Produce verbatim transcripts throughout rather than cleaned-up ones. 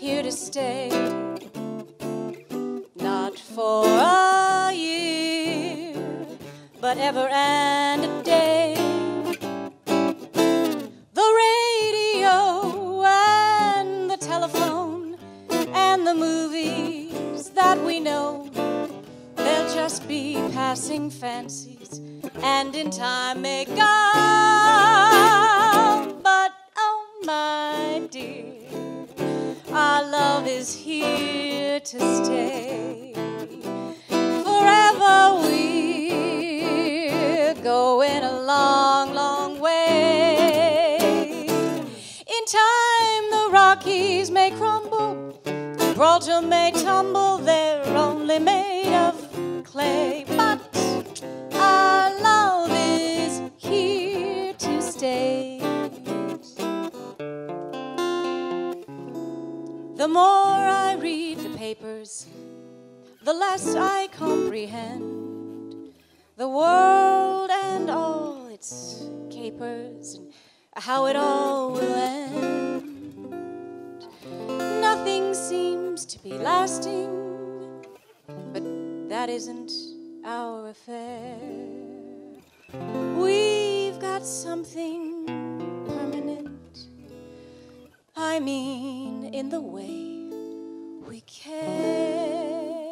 here to stay. Not for a year, but ever and a day. The radio and the telephone and the movies that we know, they'll just be passing fancies and in time may go. But oh my dear, our love is here to stay. Forever we're going a long, long way. In time the Rockies may crumble, Gibraltar may tumble, they're only made of clay. But our love is here to stay. The more I read the papers, the less I comprehend the world and all its capers and how it all will end. Nothing seems to be lasting, but that isn't our affair. We've got something permanent, I mean in the way we care.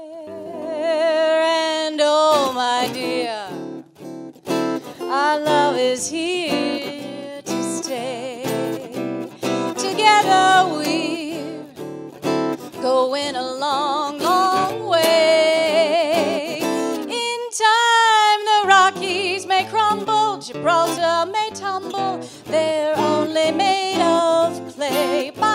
And oh my dear, our love is here to stay. Together we're going a long, long way. In time the Rockies may crumble, Gibraltar may tumble, they're only made of clay.